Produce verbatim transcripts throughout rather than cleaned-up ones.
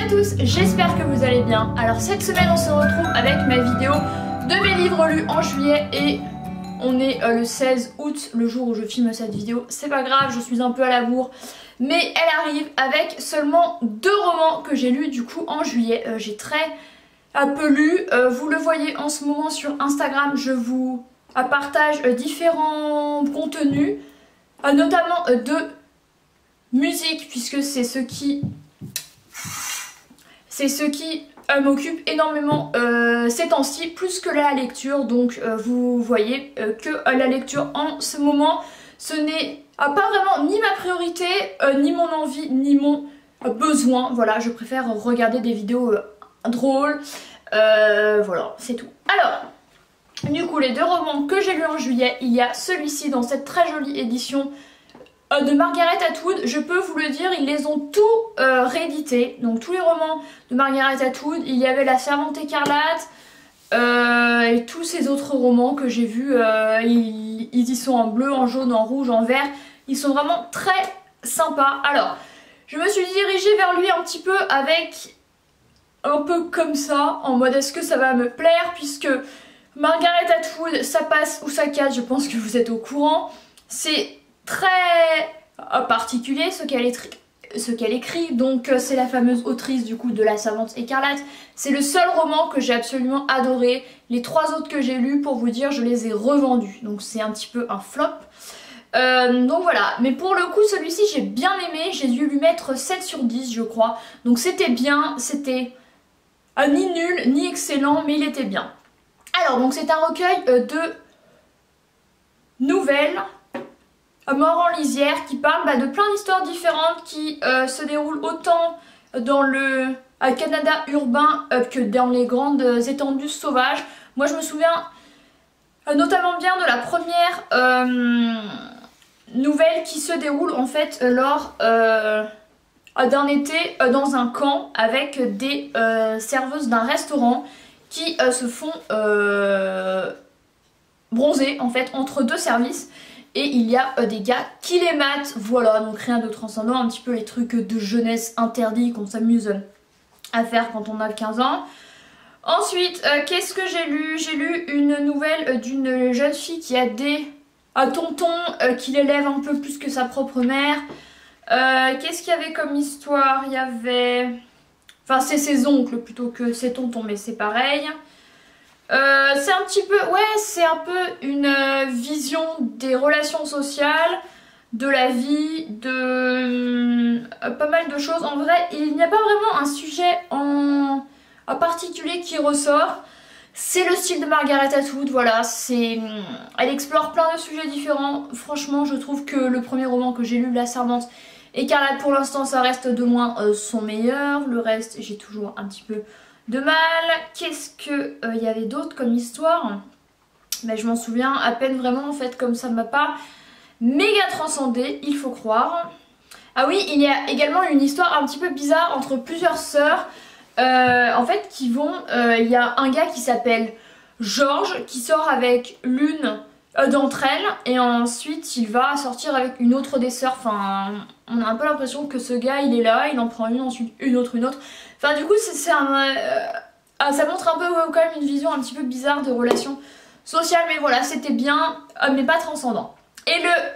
à tous, j'espère que vous allez bien. Alors cette semaine on se retrouve avec ma vidéo de mes livres lus en juillet et on est euh, le seize août, le jour où je filme cette vidéo. C'est pas grave, je suis un peu à la bourre, mais elle arrive avec seulement deux romans que j'ai lus du coup en juillet. Euh, j'ai très un peu lu, euh, vous le voyez en ce moment sur Instagram, je vous euh, partage euh, différents contenus, euh, notamment euh, de musique puisque c'est ce qui... C'est ce qui euh, m'occupe énormément euh, ces temps-ci, plus que la lecture. Donc euh, vous voyez euh, que euh, la lecture en ce moment, ce n'est euh, pas vraiment ni ma priorité, euh, ni mon envie, ni mon euh, besoin. Voilà, je préfère regarder des vidéos euh, drôles. Euh, voilà, c'est tout. Alors, du coup, les deux romans que j'ai lus en juillet, il y a celui-ci dans cette très jolie édition de Margaret Atwood. Je peux vous le dire, ils les ont tous euh, réédités. Donc tous les romans de Margaret Atwood, il y avait La Servante écarlate euh, et tous ces autres romans que j'ai vus, euh, ils, ils y sont en bleu, en jaune, en rouge, en vert. Ils sont vraiment très sympas. Alors, je me suis dirigée vers lui un petit peu avec un peu comme ça, en mode est-ce que ça va me plaire, puisque Margaret Atwood, ça passe ou ça casse, je pense que vous êtes au courant. C'est très particulier ce qu'elle écrit, ce qu'elle écrit. Donc c'est la fameuse autrice du coup de La Servante écarlate. C'est le seul roman que j'ai absolument adoré. Les trois autres que j'ai lus, pour vous dire, je les ai revendus. Donc c'est un petit peu un flop. Euh, donc voilà, mais pour le coup celui-ci j'ai bien aimé. J'ai dû lui mettre sept sur dix je crois. Donc c'était bien, c'était euh, ni nul ni excellent, mais il était bien. Alors donc c'est un recueil euh, de nouvelles Mort en lisière, qui parle bah, de plein d'histoires différentes qui euh, se déroulent autant dans le euh, Canada urbain euh, que dans les grandes euh, étendues sauvages. Moi je me souviens euh, notamment bien de la première euh, nouvelle qui se déroule en fait lors euh, d'un été euh, dans un camp avec des euh, serveuses d'un restaurant qui euh, se font euh, bronzer en fait entre deux services. Et il y a euh, des gars qui les matent, voilà, donc rien de transcendant, un petit peu les trucs de jeunesse interdits qu'on s'amuse à faire quand on a quinze ans. Ensuite, euh, qu'est-ce que j'ai lu? J'ai lu une nouvelle euh, d'une jeune fille qui a des euh, tontons euh, qui l'élèvent un peu plus que sa propre mère. Euh, qu'est-ce qu'il y avait comme histoire? Il y avait... Enfin, c'est ses oncles plutôt que ses tontons, mais c'est pareil. Euh, c'est un petit peu, ouais, c'est un peu une euh, vision des relations sociales, de la vie, de euh, pas mal de choses. En vrai, il n'y a pas vraiment un sujet en, en particulier qui ressort. C'est le style de Margaret Atwood, voilà, c'est, elle explore plein de sujets différents. Franchement, je trouve que le premier roman que j'ai lu, La Servante écarlate, pour l'instant, ça reste de loin euh, son meilleur. Le reste, j'ai toujours un petit peu de mal. Qu'est-ce que il euh, y avait d'autre comme histoire? Mais je m'en souviens à peine vraiment en fait, comme ça ne m'a pas méga transcendé, il faut croire. Ah oui, il y a également une histoire un petit peu bizarre entre plusieurs sœurs euh, en fait qui vont, euh, il y a un gars qui s'appelle Georges qui sort avec l'une euh, d'entre elles et ensuite il va sortir avec une autre des sœurs. Enfin, on a un peu l'impression que ce gars il est là, il en prend une, ensuite une autre, une autre. Enfin du coup c'est un... Euh, ça montre un peu euh, quand même une vision un petit peu bizarre de relations sociales. Mais voilà, c'était bien, euh, mais pas transcendant. Et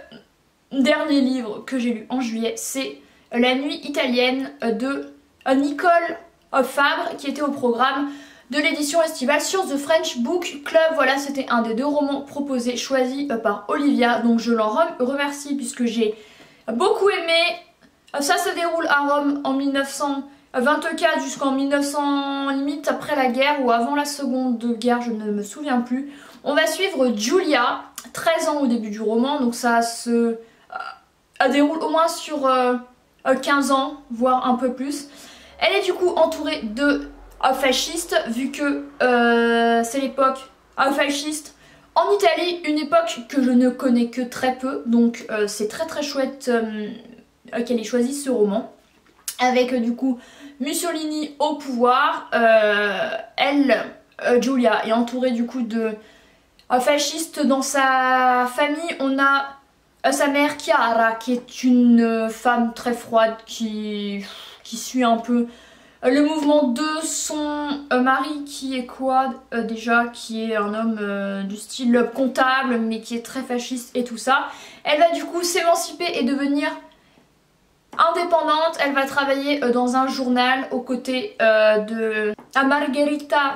le dernier livre que j'ai lu en juillet, c'est La Nuit italienne de euh, Nicole euh, Fabre, qui était au programme de l'édition estivale sur The French Book Club. Voilà, c'était un des deux romans proposés, choisis euh, par Olivia. Donc je l'en remercie puisque j'ai beaucoup aimé. Euh, ça se déroule à Rome en mille neuf cent vingt-quatre jusqu'en mille neuf cents, limite après la guerre ou avant la seconde guerre, je ne me souviens plus. On va suivre Julia, treize ans au début du roman, donc ça se euh, déroule au moins sur euh, quinze ans, voire un peu plus. Elle est du coup entourée de euh, fascistes, vu que euh, c'est l'époque euh, fasciste en Italie, une époque que je ne connais que très peu, donc euh, c'est très très chouette euh, qu'elle ait choisi ce roman. Avec euh, du coup Mussolini au pouvoir, euh, elle, euh, Julia, est entourée du coup de euh, fascistes. Dans sa famille, on a euh, sa mère Chiara, qui est une euh, femme très froide, qui, qui suit un peu le mouvement de son euh, mari qui est quoi euh, déjà, qui est un homme euh, du style comptable mais qui est très fasciste et tout ça. Elle va du coup s'émanciper et devenir indépendante. Elle va travailler euh, dans un journal aux côtés euh, de Margherita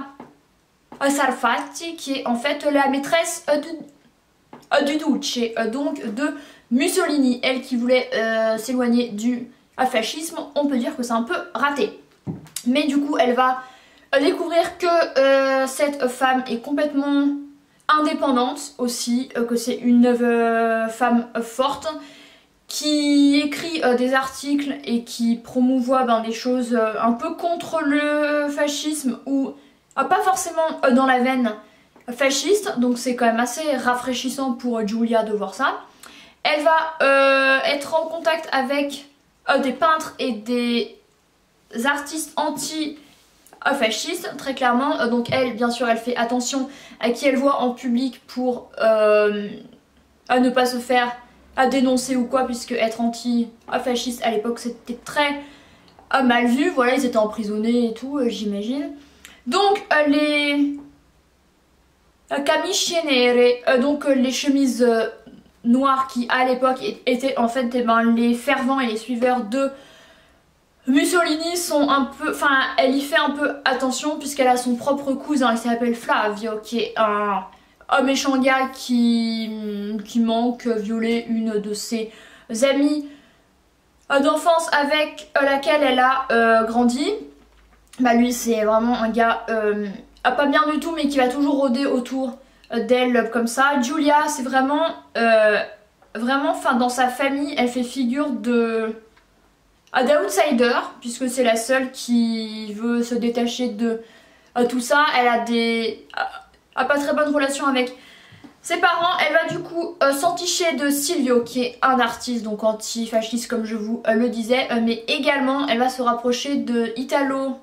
Sarfatti qui est en fait la maîtresse euh, du, euh, du Duce, euh, donc de Mussolini. Elle qui voulait euh, s'éloigner du euh, fascisme, on peut dire que c'est un peu raté. Mais du coup elle va découvrir que euh, cette femme est complètement indépendante aussi, euh, que c'est une euh, femme euh, forte qui écrit euh, des articles et qui promouvoit ben, des choses euh, un peu contre le fascisme ou euh, pas forcément euh, dans la veine fasciste, donc c'est quand même assez rafraîchissant pour Giulia de voir ça. Elle va euh, être en contact avec euh, des peintres et des artistes anti-fascistes, très clairement. Donc elle, bien sûr, elle fait attention à qui elle voit en public pour euh, à ne pas se faire à dénoncer ou quoi, puisque être anti-fasciste à l'époque c'était très euh, mal vu. Voilà, ils étaient emprisonnés et tout, euh, j'imagine. Donc euh, les euh, camicie nere, euh, donc euh, les chemises euh, noires qui à l'époque étaient en fait eh ben, les fervents et les suiveurs de Mussolini sont un peu, enfin elle y fait un peu attention puisqu'elle a son propre cousin qui s'appelle Flavio qui est un, un méchant gars qui, qui manque violer une de ses amies d'enfance avec laquelle elle a euh, grandi. Bah lui c'est vraiment un gars euh, pas bien du tout mais qui va toujours rôder autour d'elle comme ça. Giulia c'est vraiment, euh, vraiment, enfin dans sa famille elle fait figure de... d'outsider, puisque c'est la seule qui veut se détacher de euh, tout ça. Elle a des a pas très bonne relation avec ses parents. Elle va du coup euh, s'enticher de Silvio qui est un artiste donc antifasciste comme je vous euh, le disais, euh, mais également elle va se rapprocher de Italo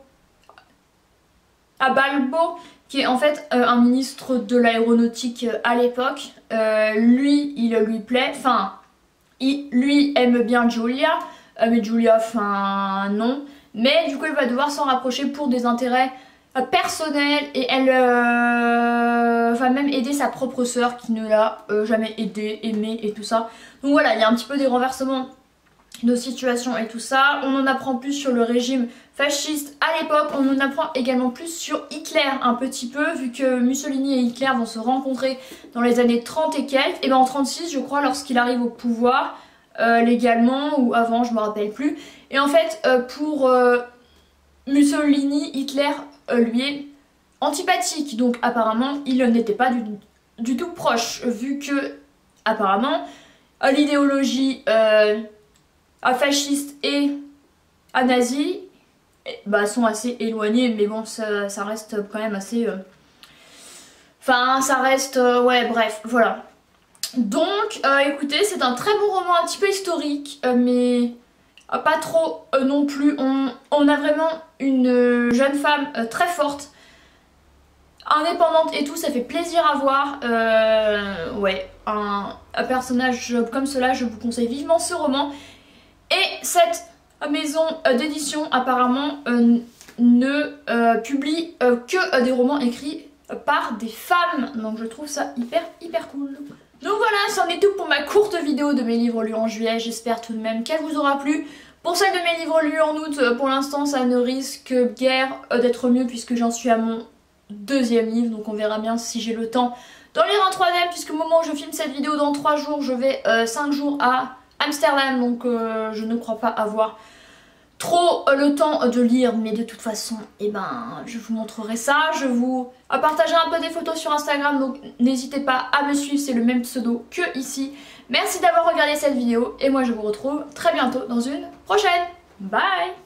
Balbo qui est en fait euh, un ministre de l'aéronautique euh, à l'époque. Euh, lui il lui plaît, enfin il, lui aime bien Giulia. Euh, mais Giulia, enfin non. Mais du coup elle va devoir s'en rapprocher pour des intérêts euh, personnels et elle euh, va même aider sa propre sœur qui ne l'a euh, jamais aidée, aimée et tout ça. Donc voilà, il y a un petit peu des renversements de situation et tout ça. On en apprend plus sur le régime fasciste à l'époque. On en apprend également plus sur Hitler un petit peu vu que Mussolini et Hitler vont se rencontrer dans les années trente et quelques. Et bien en trente-six je crois lorsqu'il arrive au pouvoir. Euh, légalement ou avant, je me rappelle plus. Et en fait, euh, pour euh, Mussolini, Hitler euh, lui est antipathique. Donc apparemment, il n'était pas du, du tout proche, vu que apparemment euh, l'idéologie euh, fasciste et à nazi bah, sont assez éloignées. Mais bon, ça, ça reste quand même assez... Enfin, euh... ça reste... Euh, ouais, bref, voilà. Donc euh, écoutez, c'est un très bon roman, un petit peu historique, euh, mais euh, pas trop euh, non plus. On, on a vraiment une euh, jeune femme euh, très forte, indépendante et tout, ça fait plaisir à voir. Euh, ouais, un, un personnage comme cela, je vous conseille vivement ce roman. Et cette maison euh, d'édition apparemment euh, ne euh, publie euh, que euh, des romans écrits euh, par des femmes. Donc je trouve ça hyper hyper cool. Donc voilà, c'en est tout pour ma courte vidéo de mes livres lus en juillet. J'espère tout de même qu'elle vous aura plu. Pour celle de mes livres lus en août, pour l'instant ça ne risque guère d'être mieux puisque j'en suis à mon deuxième livre. Donc on verra bien si j'ai le temps d'en lire un troisième, puisque au moment où je filme cette vidéo dans trois jours, je vais euh, cinq jours à Amsterdam. Donc euh, je ne crois pas avoir trop le temps de lire, mais de toute façon, eh ben, je vous montrerai ça. Je vous partagerai un peu des photos sur Instagram, donc n'hésitez pas à me suivre, c'est le même pseudo que ici. Merci d'avoir regardé cette vidéo et moi je vous retrouve très bientôt dans une prochaine. Bye!